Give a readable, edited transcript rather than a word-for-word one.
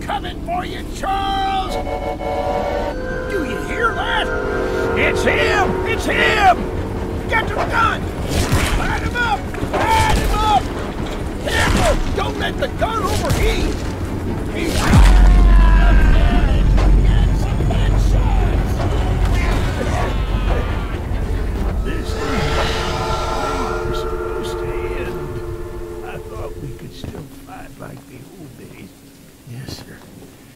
coming for you, Charles! Do you hear that? It's him! It's him! Get to the gun! Light him up! Light him up! Careful! Don't let the gun overheat! He's get some headshots! This